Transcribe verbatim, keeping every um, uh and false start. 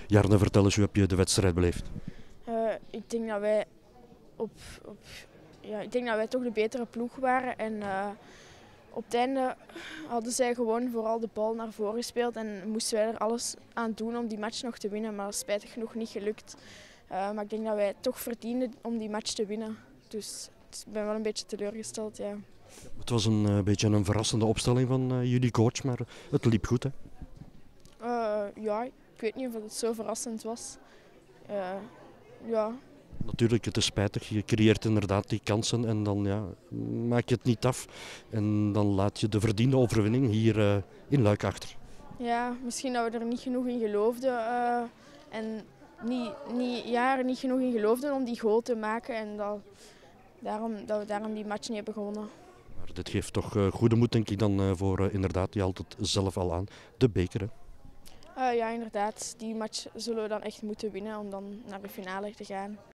Jarne, vertel eens, hoe heb je de wedstrijd beleefd? Uh, ik denk dat wij op, op, ja, ik denk dat wij toch de betere ploeg waren. En uh, op het einde hadden zij gewoon vooral de bal naar voren gespeeld en moesten wij er alles aan doen om die match nog te winnen. Maar spijtig genoeg niet gelukt. Uh, maar ik denk dat wij het toch verdienden om die match te winnen. Dus ik ben wel een beetje teleurgesteld, ja. Het was een uh, beetje een verrassende opstelling van uh, jullie coach, maar het liep goed, hè? Uh, ja, ik weet niet of het zo verrassend was. Uh, ja. Natuurlijk, het is spijtig. Je creëert inderdaad die kansen en dan ja, maak je het niet af. En dan laat je de verdiende overwinning hier uh, in Luik achter. Ja, misschien dat we er niet genoeg in geloofden. Uh, en niet, niet, ja, er niet genoeg in geloofden om die goal te maken. En dat, daarom, dat we daarom die match niet hebben gewonnen. Maar dit geeft toch uh, goede moed, denk ik, dan uh, voor uh, inderdaad, je haalt het zelf al aan, de beker, hè? Uh, ja, inderdaad. Die match zullen we dan echt moeten winnen om dan naar de finale te gaan.